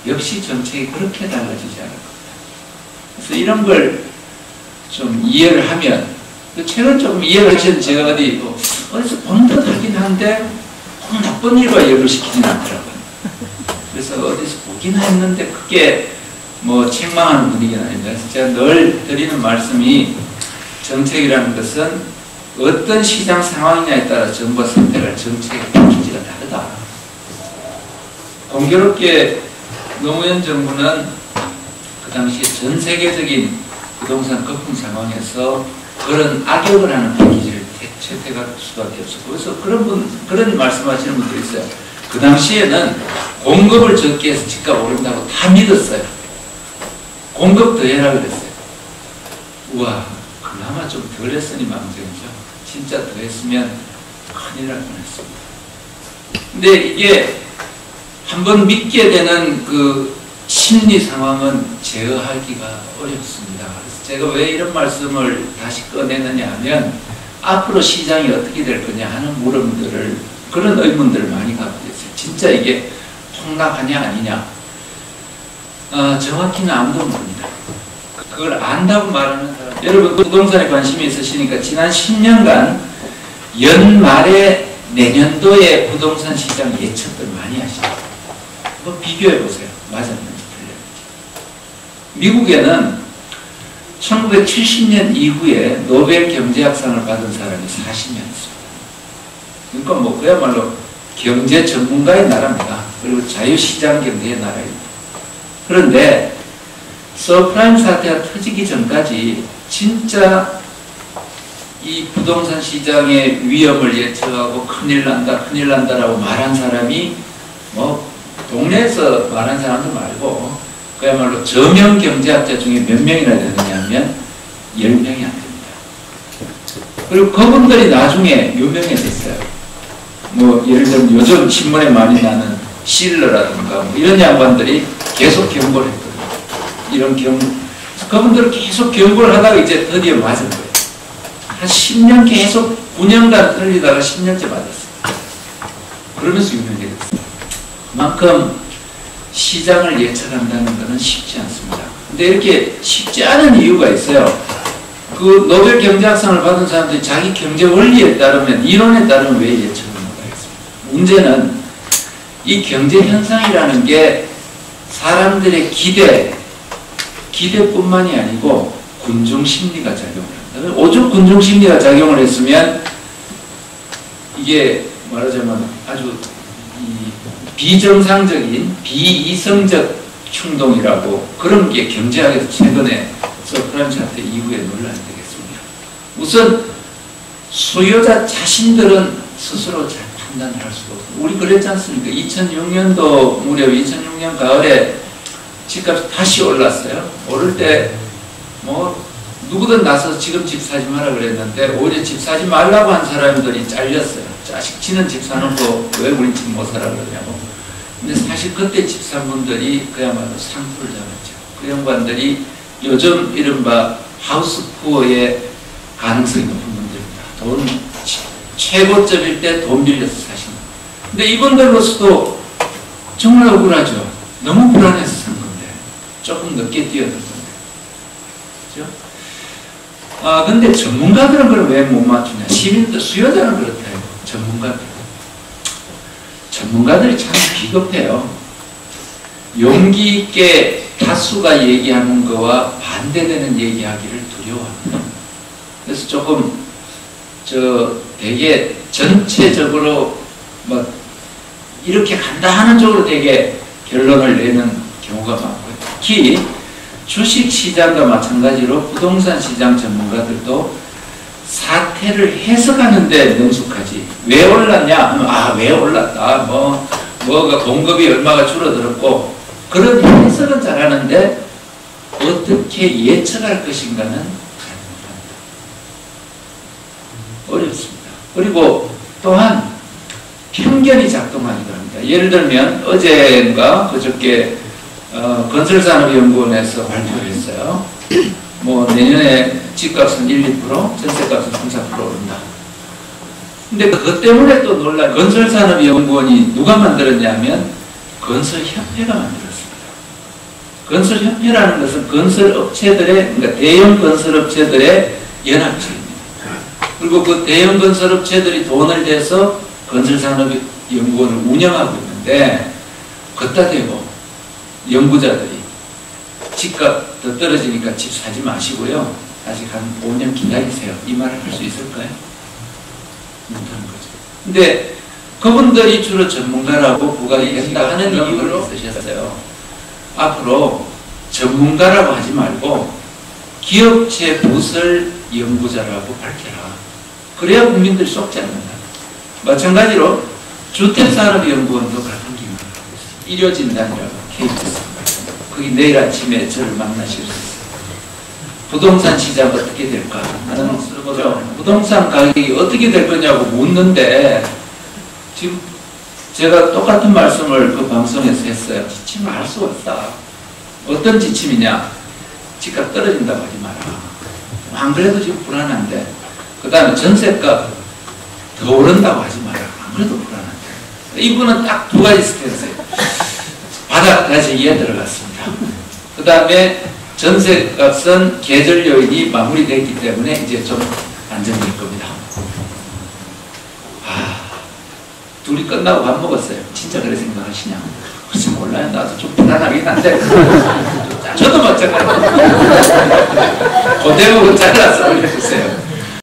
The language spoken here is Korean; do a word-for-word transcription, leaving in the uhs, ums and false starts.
역시 정책이 그렇게 달라지지 않을 겁니다. 그래서 이런 걸 좀 이해를 하면, 최근 조금 이해를 하시는 제가 어디, 뭐 어디서 본 듯 하긴 한데, 꼭 나쁜 일과 연결시키진 않더라고요. 그래서 어디서 보긴 했는데, 그게 뭐 책망하는 분위기는 아닙니다. 그래서 제가 늘 드리는 말씀이, 정책이라는 것은 어떤 시장 상황이냐에 따라 정부가 선택할 정책의 기지가 다르다. 공교롭게 노무현 정부는 그 당시에 전 세계적인 부동산 거품 상황에서 그런 악역을 하는 패키지를 채택할 수밖에 없었고, 그래서 그런 분, 그런 말씀하시는 분들이 있어요. 그 당시에는 공급을 적게 해서 집값 오른다고 다 믿었어요. 공급 더 해라 그랬어요. 우와, 그나마 좀 덜 했으니 망정이죠. 진짜 더 했으면 큰일 날 뻔했습니다. 근데 이게 한번 믿게 되는 그 심리 상황은 제어하기가 어렵습니다. 그래서 제가 왜 이런 말씀을 다시 꺼내느냐 하면, 앞으로 시장이 어떻게 될 거냐 하는 물음들을, 그런 의문들을 많이 갖고 있어요. 진짜 이게 폭락하냐 아니냐. 어, 정확히는 아무도 모릅니다. 그걸 안다고 말하는 사람, 여러분 부동산에 관심이 있으시니까 지난 십 년간 연말에 내년도에 부동산 시장 예측들 많이 하시죠. 한번 비교해 보세요. 맞았는지 틀렸는지. 미국에는 천구백칠십 년 이후에 노벨 경제학상을 받은 사람이 사십 명 있습니다. 그러니까 뭐 그야말로 경제 전문가의 나라입니다. 그리고 자유시장 경제의 나라입니다. 그런데 서프라임 사태가 터지기 전까지 진짜 이 부동산 시장의 위험을 예측하고 큰일 난다, 큰일 난다라고 말한 사람이 뭐 동네에서 말한 사람도 말고 그야말로 저명 경제학자 중에 몇 명이나 되느냐 하면 열 명이 안 됩니다. 그리고 그분들이 나중에 유명해졌어요. 뭐 예를 들면 요즘 신문에 많이 나는 실러라든가 뭐 이런 양반들이 계속 경고를 했거든요. 이런 경, 그분들은 계속 경고를 하다가 이제 드디어 맞은 거예요. 한 십 년 계속 구 년간 틀리다가 십 년째 맞았어요. 그러면서 유명해졌어요. 그만큼 시장을 예측한다는 것은 쉽지 않습니다. 근데 이렇게 쉽지 않은 이유가 있어요. 그 노벨 경제학상을 받은 사람들이 자기 경제 원리에 따르면, 이론에 따르면 왜 예측을 못하겠습니까? 문제는 이 경제 현상이라는 게 사람들의 기대, 기대뿐만이 아니고 군중 심리가 작용을 합니다. 오죽 군중 심리가 작용을 했으면 이게 말하자면 아주 비정상적인 비이성적 충동이라고, 그런 게 경제학에서 최근에 서프라임 사태 이후에 논란이 되겠습니다. 우선 소유자 자신들은 스스로 잘 판단을 할 수가 없어요. 우리 그랬지 않습니까? 이천육 년도 무렵, 이천육 년 가을에 집값이 다시 올랐어요. 오를 때 뭐 누구든 나서서 지금 집 사지 마라 그랬는데 오히려 집 사지 말라고 한 사람들이 잘렸어요. 자식 치는 집 사놓고 왜 우린 집 못 사라 그러냐고. 근데 사실 그때 집 산 분들이 그야말로 상투를 잡았죠. 그 양반들이 요즘 이른바 하우스 푸어의 가능성이 높은 분들입니다. 돈 최고점일 때 돈 빌려서 사시는. 근데 이분들로서도 정말 억울하죠. 너무 불안해서 산 건데, 조금 늦게 뛰어들 건데, 그죠? 아, 근데 전문가들은 그걸 왜 못 맞추냐? 시민들, 수요자는 그렇다. 전문가들. 전문가들이 참 비겁해요. 용기 있게 다수가 얘기하는 거와 반대되는 얘기하기를 두려워합니다. 그래서 조금, 저, 되게 전체적으로 뭐, 이렇게 간다 하는 쪽으로 되게 결론을 내는 경우가 많고요. 특히 주식시장과 마찬가지로 부동산 시장 전문가들도 사태를 해석하는데 능숙하지. 왜 올랐냐? 아, 왜 올랐다. 뭐, 뭐가 공급이 얼마가 줄어들었고, 그런 해석은 잘하는데 어떻게 예측할 것인가는 잘 못합니다. 어렵습니다. 그리고 또한 편견이 작동하기도 합니다. 예를 들면 어제인가 그저께 어, 건설산업연구원에서 발표했어요. 뭐 내년에 집값은 일, 이 퍼센트, 전세값은 삼, 사 퍼센트 오른다. 근데 그것 때문에 또 놀라. 건설산업연구원이 누가 만들었냐면 건설협회가 만들었습니다. 건설협회라는 것은 건설업체들의, 그러니까 대형 건설업체들의 연합체입니다. 그리고 그 대형 건설업체들이 돈을 대서 건설산업연구원을 운영하고 있는데, 걷다 대고 연구자들이 집값 더 떨어지니까 집 사지 마시고요, 아직 한 오 년 기다리세요, 이 말을 할 수 있을까요? 못하는 거죠. 근데 그분들이 주로 전문가라고 부각이된다 하는 이유를 쓰셨어요. 앞으로 전문가라고 하지 말고 기업체 부설 연구자라고 밝혀라. 그래야 국민들이 속지 않는다. 마찬가지로 주택산업연구원도 같은 기능을 하고 있습니다. 일요진단이라고 케이티에스. 거기 내일 아침에 저를 만나실 수 있어요. 부동산 시장 어떻게 될까 하는 거죠. 부동산 가격이 어떻게 될 거냐고 묻는데, 지금 제가 똑같은 말씀을 그 방송에서 했어요. 지침을 알 수가 없다. 어떤 지침이냐? 집값 떨어진다고 하지 마라. 안 그래도 지금 불안한데. 그 다음에 전세값 더 오른다고 하지 마라. 안 그래도 불안한데. 이분은 딱 두 가지 스탠스예요. 바닥까지 이해 들어갔습니다. 그 다음에 전세값은 계절 요인이 마무리됐기 때문에 이제 좀 안정될 겁니다. 아, 둘이 끝나고 밥 먹었어요. 진짜 그래 생각하시냐? 혹시 몰라요. 나도 좀 불안하긴 한데. 저도 마찬가지예요. 그대로 잘라서 올려주세요.